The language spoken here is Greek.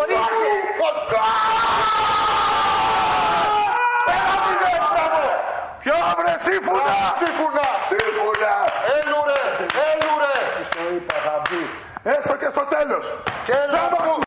κορίτσια. Ποιο βρε σύμφωνα! Σύμφωνας! Έλουρε. Στο είπα θα μπει. Έστω και στο τέλος. Και έλα.